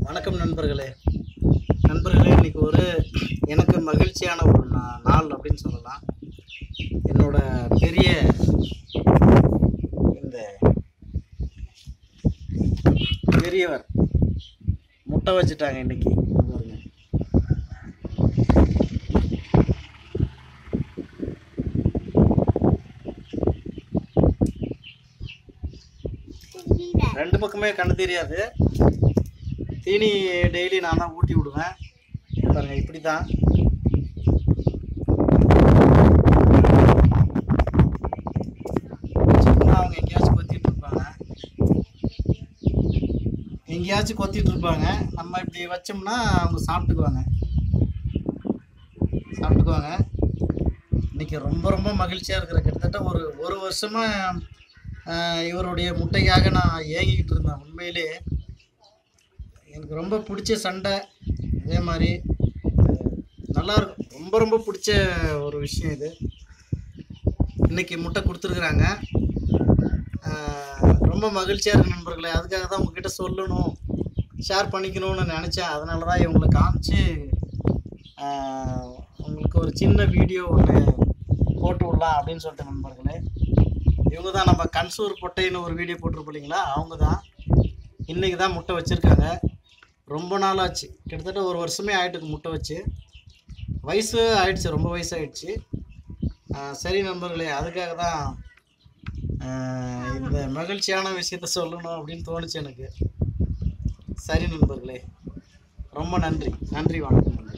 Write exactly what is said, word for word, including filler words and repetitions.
வணக்கம் நண்பர்களே. நண்பர்களே இன்னைக்கு ஒரு எனக்கு மகிழ்ச்சியான ஒரு நாள் அப்படின்னு சொல்லலாம். என்னோட பெரிய இந்த பெரியவர் முட்டை வச்சுட்டாங்க இன்னைக்கு. ரெண்டு பக்கமே கண்ணு தெரியாது. தீனி டெய்லி நான் தான் ஊட்டி விடுவேன். பாருங்க, இப்படி தான் அவங்க எங்கேயாச்சும் கொத்திட்டு இருப்பாங்க எங்கேயாச்சும் கொத்திட்டு இருப்பாங்க நம்ம இப்படி வச்சோம்னா அவங்க சாப்பிட்டுக்குவாங்க சாப்பிட்டுக்குவாங்க இன்னைக்கு ரொம்ப ரொம்ப மகிழ்ச்சியாக இருக்கிற. கிட்டத்தட்ட ஒரு ஒரு வருஷமாக இவருடைய முட்டைக்காக நான் ஏங்கிக்கிட்டு இருந்தேன். உண்மையிலே எனக்கு ரொம்ப பிடிச்ச சண்டை. அதே மாதிரி நல்லாயிருக்கும். ரொம்ப ரொம்ப பிடிச்ச ஒரு விஷயம் இது. இன்றைக்கி முட்டை கொடுத்துருக்குறாங்க. ரொம்ப மகிழ்ச்சியாக இருக்குது நண்பர்களே. அதுக்காக தான் உங்ககிட்ட சொல்லணும், ஷேர் பண்ணிக்கணும்னு நினச்சேன். அதனால தான் இவங்களை காமிச்சு உங்களுக்கு ஒரு சின்ன வீடியோ ஒன்று போட்டு விடலாம் அப்படின்னு சொல்லிட்டு நண்பர்களே. இவங்க தான் நம்ம கன்சூர் பொட்டைன்னு ஒரு வீடியோ போட்டிருப்போம் இல்லைங்களா, அவங்க தான் இன்றைக்கி தான் முட்டை வச்சுருக்காங்க. ரொம்ப நாள் ஆச்சு, கிட்டத்தட்ட ஒரு வருஷமே ஆகிட்டுக்கு முட்டை வச்சு. வயசு ஆயிடுச்சு, ரொம்ப வயசு ஆயிடுச்சு. சரி நண்பர்களே, அதுக்காக தான் இந்த மகிழ்ச்சியான விஷயத்த சொல்லணும் அப்படின்னு தோணுச்சு எனக்கு. சரி நண்பர்களே, ரொம்ப நன்றி நன்றி வணக்கம்.